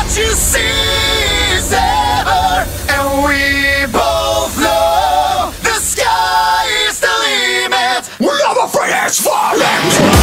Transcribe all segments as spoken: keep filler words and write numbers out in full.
what you see is ever, and we both know the sky is the limit. We're never afraid it's falling.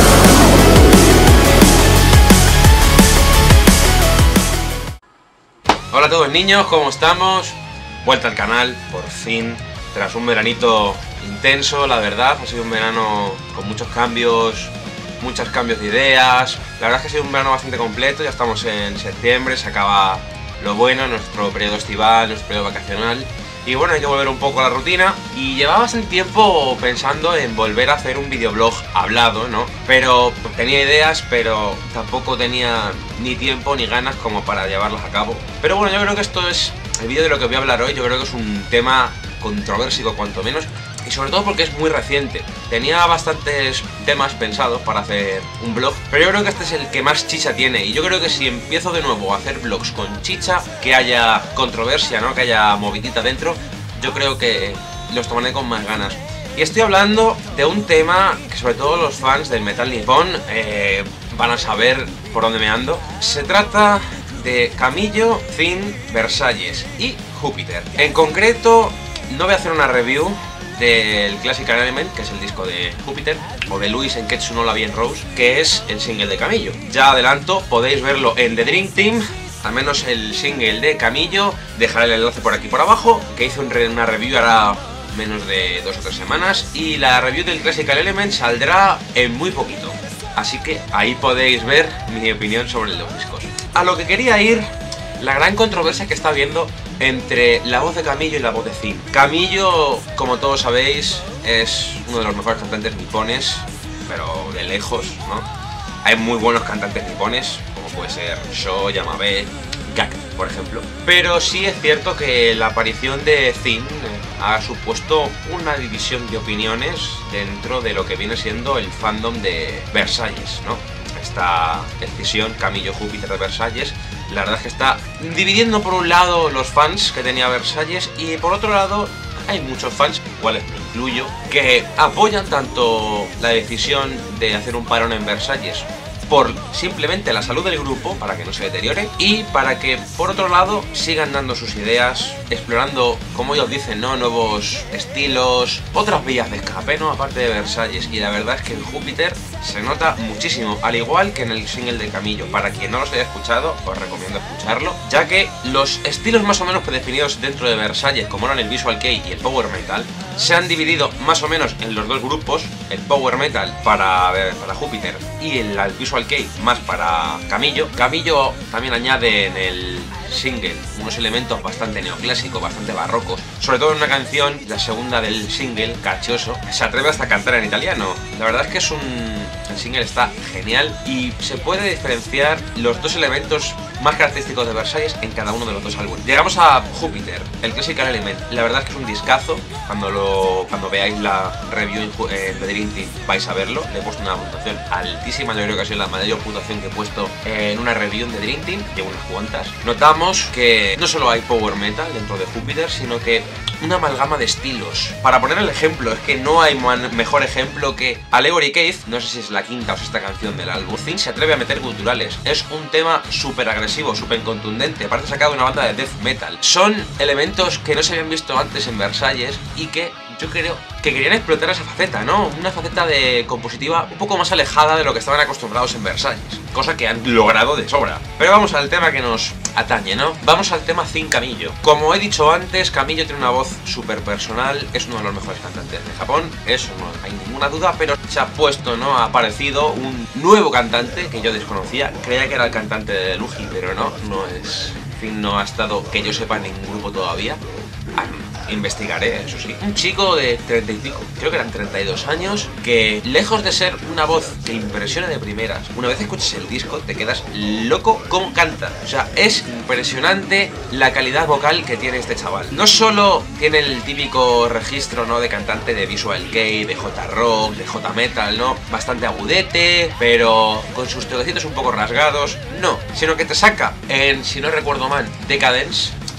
Hola a todos niños, ¿cómo estamos? Vuelta al canal, por fin, tras un veranito intenso, la verdad, ha sido un verano con muchos cambios, muchos cambios de ideas, la verdad es que ha sido un verano bastante completo, ya estamos en septiembre, se acaba lo bueno, nuestro periodo estival, nuestro periodo vacacional, y bueno, hay que volver un poco a la rutina, y llevaba bastante tiempo pensando en volver a hacer un videoblog hablado, ¿no? Pero tenía ideas, pero tampoco tenía ni tiempo ni ganas como para llevarlas a cabo. Pero bueno, yo creo que esto es el vídeo de lo que voy a hablar hoy, yo creo que es un tema controversivo cuanto menos, y sobre todo porque es muy reciente. Tenía bastantes temas pensados para hacer un blog, pero yo creo que este es el que más chicha tiene, y yo creo que si empiezo de nuevo a hacer blogs con chicha, que haya controversia, ¿no? Que haya movidita dentro, yo creo que los tomaré con más ganas. Y estoy hablando de un tema que sobre todo los fans del metal nipón eh, van a saber por dónde me ando. Se trata de Camillo, Finn, Versalles y Júpiter. En concreto, no voy a hacer una review del Classical Element, que es el disco de Júpiter, o de Luis Enketsu no Bien Rose, que es el single de Camillo. Ya adelanto, podéis verlo en The Dream Team, al menos el single de Camillo. Dejaré el enlace por aquí por abajo, que hice una review hará menos de dos o tres semanas, y la review del Classical Element saldrá en muy poquito. Así que ahí podéis ver mi opinión sobre los discos. A lo que quería ir, la gran controversia que está habiendo entre la voz de Camillo y la voz de Finn. Camillo, como todos sabéis, es uno de los mejores cantantes nipones, pero de lejos, ¿no? Hay muy buenos cantantes nipones, como puede ser Sho, Yamabe, Gak, por ejemplo. Pero sí es cierto que la aparición de Finn ha supuesto una división de opiniones dentro de lo que viene siendo el fandom de Versalles, ¿no? Esta decisión, Camillo Júpiter de Versalles, la verdad es que está dividiendo por un lado los fans que tenía Versalles, y por otro lado hay muchos fans, cuales me incluyo, que apoyan tanto la decisión de hacer un parón en Versalles por simplemente la salud del grupo, para que no se deteriore, y para que por otro lado sigan dando sus ideas, explorando, como ellos dicen, ¿no? Nuevos estilos, otras vías de escape, ¿no? Aparte de Versalles. Y la verdad es que en Júpiter se nota muchísimo, al igual que en el single de Camillo. Para quien no los haya escuchado, os recomiendo escucharlo, ya que los estilos más o menos predefinidos dentro de Versalles, como eran el Visual Kei y el Power Metal, se han dividido más o menos en los dos grupos: el Power Metal para, para Júpiter y el, el Visual Kei más para Camillo. Camillo también añade en el single unos elementos bastante neoclásicos, bastante barrocos, sobre todo en una canción, la segunda del single, Cachioso, se atreve hasta a cantar en italiano. La verdad es que es un... el single está genial, y se puede diferenciar los dos elementos más característicos de Versalles en cada uno de los dos álbumes. Llegamos a Júpiter, el Classical Element. La verdad es que es un discazo. Cuando lo cuando veáis la review en The Dream Team vais a verlo. Le he puesto una puntuación altísima, yo creo que ha sido la mayor puntuación que he puesto en una review en The Dream Team, llevo unas cuantas. Notamos que no solo hay Power Metal dentro de Júpiter, sino que una amalgama de estilos. Para poner el ejemplo, es que no hay mejor ejemplo que Allegory Cave, no sé si es la quinta o sexta canción del álbum. Finn se atreve a meter culturales, es un tema súper agresivo, súper contundente, parece sacado de una banda de death metal. Son elementos que no se habían visto antes en Versalles, y que yo creo que querían explotar esa faceta, ¿no? Una faceta de compositiva un poco más alejada de lo que estaban acostumbrados en Versalles, cosa que han logrado de sobra. Pero vamos al tema que nos atañe, ¿no? Vamos al tema Finn Camillo. Como he dicho antes, Camillo tiene una voz súper personal, es uno de los mejores cantantes de Japón, eso no hay ninguna duda, pero se ha puesto, ¿no? Ha aparecido un nuevo cantante que yo desconocía, creía que era el cantante de Luji, pero no, no es. Finn no ha estado, que yo sepa, en ningún grupo todavía. Ah, investigaré, eso sí. Un chico de treinta y pico, creo que eran treinta y dos años, que lejos de ser una voz que impresiona de primeras, una vez escuches el disco te quedas loco cómo canta. O sea, es impresionante la calidad vocal que tiene este chaval. No solo tiene el típico registro, ¿no? De cantante de Visual Kei, de J-Rock, de J-Metal, ¿no? Bastante agudete, pero con sus toquecitos un poco rasgados. No, sino que te saca en, si no recuerdo mal, Decadence,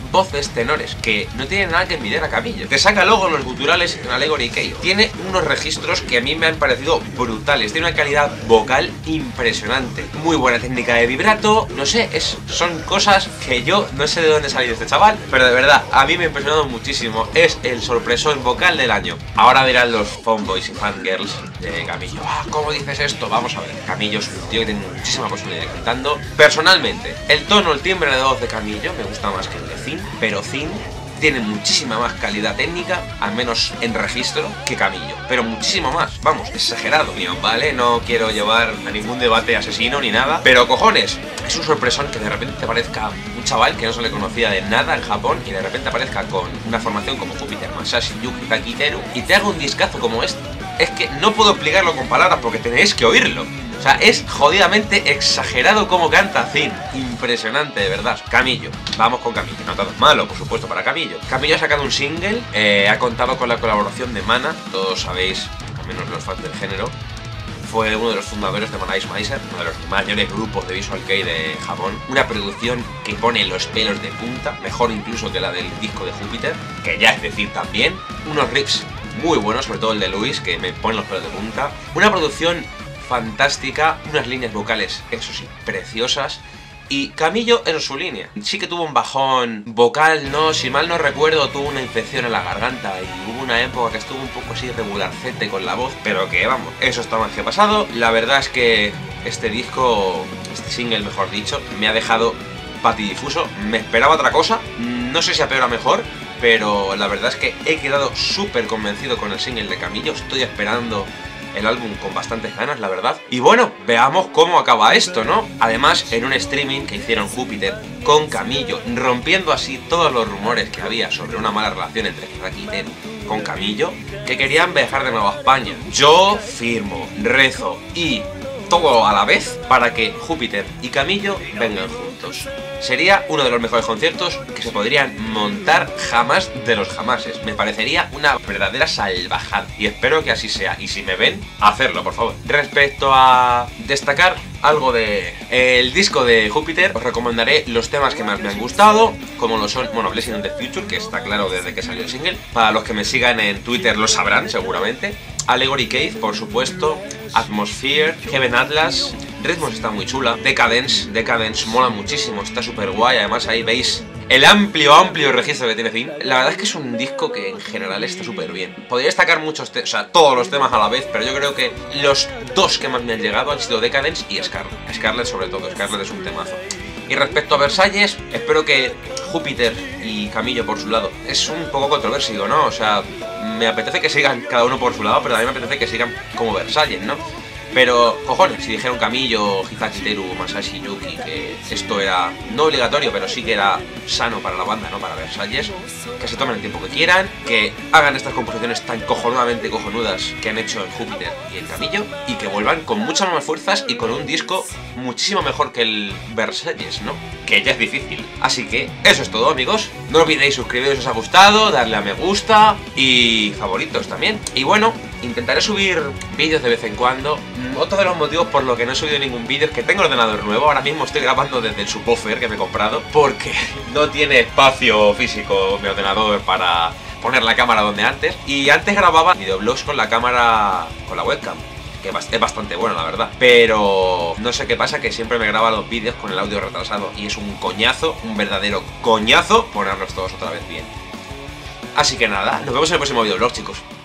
voces tenores que no tienen nada que envidiar a Camillo. Te saca luego los guturales en Allegory Cave. Tiene unos registros que a mí me han parecido brutales. Tiene una calidad vocal impresionante. Muy buena técnica de vibrato. No sé, es, son cosas que yo no sé de dónde ha salido este chaval, pero de verdad, a mí me ha impresionado muchísimo. Es el sorpresor vocal del año. Ahora dirán los fanboys y fangirls de Camillo: ah, ¿cómo dices esto? Vamos a ver. Camillo es un tío que tiene muchísima posibilidad de cantando. Personalmente, el tono, el timbre de voz de Camillo me gusta más que el de Zin, pero Zin tiene muchísima más calidad técnica, al menos en registro, que Camillo. Pero muchísimo más, vamos, exagerado, ¿vale? No quiero llevar a ningún debate asesino ni nada, pero cojones, es un sorpresón que de repente te aparezca un chaval que no se le conocía de nada en Japón y de repente aparezca con una formación como Júpiter, Masashi, Yuki, Takiteru y te haga un discazo como este. Es que no puedo explicarlo con palabras porque tenéis que oírlo. O sea, es jodidamente exagerado como canta Zin. Impresionante, de verdad. Camillo. Vamos con Camillo. No todo es malo, por supuesto, para Camillo. Camillo ha sacado un single. Eh, ha contado con la colaboración de Mana. Todos sabéis, al menos los fans del género. Fue uno de los fundadores de Manais Meiser, uno de los mayores grupos de Visual Kei de Japón. Una producción que pone los pelos de punta. Mejor incluso que la del disco de Júpiter. Que ya es decir también. Unos riffs muy buenos, sobre todo el de Luis, que me pone los pelos de punta. Una producción fantástica, unas líneas vocales, eso sí, preciosas. Y Camillo en su línea. Sí que tuvo un bajón vocal, ¿no? Si mal no recuerdo, tuvo una infección en la garganta y hubo una época que estuvo un poco así regularcete con la voz, pero que, vamos, eso está más que pasado. La verdad es que este disco, este single, mejor dicho, me ha dejado patidifuso. Me esperaba otra cosa, no sé si a peor o a mejor, pero la verdad es que he quedado súper convencido con el single de Camillo. Estoy esperando el álbum con bastantes ganas, la verdad. Y bueno, veamos cómo acaba esto, ¿no? Además, en un streaming que hicieron Júpiter con Camillo, rompiendo así todos los rumores que había sobre una mala relación entre Takiteru con Camillo, que querían viajar de nuevo a España. Yo firmo, rezo y todo a la vez para que Júpiter y Camillo vengan juntos. Sería uno de los mejores conciertos que se podrían montar jamás de los jamases. Me parecería una verdadera salvajada y espero que así sea. Y si me ven, hacerlo, por favor. Respecto a destacar algo de el disco de Júpiter, os recomendaré los temas que más me han gustado, como lo son, bueno, Blessing in the Future, que está claro desde que salió el single. Para los que me sigan en Twitter lo sabrán seguramente. Allegory Cave, por supuesto. Atmosphere, Heaven Atlas. Ritmos está muy chula. Decadence, Decadence mola muchísimo, está súper guay. Además ahí veis el amplio, amplio registro que tiene Zin. La verdad es que es un disco que en general está súper bien. Podría destacar muchos temas, o sea, todos los temas a la vez, pero yo creo que los dos que más me han llegado han sido Decadence y Scarlet. Scarlet sobre todo, Scarlet es un temazo. Y respecto a Versalles, espero que Júpiter y Camillo por su lado, es un poco controversivo, ¿no? O sea, me apetece que sigan cada uno por su lado, pero a mí me apetece que sigan como Versalles, ¿no? Pero, cojones, si dijeron Camillo, Takiteru, Masashi, Yuki, que esto era no obligatorio, pero sí que era sano para la banda, ¿no? Para Versalles, que se tomen el tiempo que quieran, que hagan estas composiciones tan cojonudamente cojonudas que han hecho en Júpiter y en Camillo, y que vuelvan con muchas más fuerzas y con un disco muchísimo mejor que el Versalles, ¿no? Que ya es difícil. Así que eso es todo, amigos. No olvidéis suscribiros si os ha gustado, darle a me gusta y favoritos también. Y bueno, intentaré subir vídeos de vez en cuando. Otro de los motivos por los que no he subido ningún vídeo es que tengo ordenador nuevo. Ahora mismo estoy grabando desde el subwoofer que me he comprado, porque no tiene espacio físico mi ordenador para poner la cámara donde antes. Y antes grababa videoblogs con la cámara, con la webcam, que es bastante bueno, la verdad. Pero no sé qué pasa, que siempre me graba los vídeos con el audio retrasado y es un coñazo, un verdadero coñazo ponerlos todos otra vez bien. Así que nada, nos vemos en el próximo videoblog, chicos.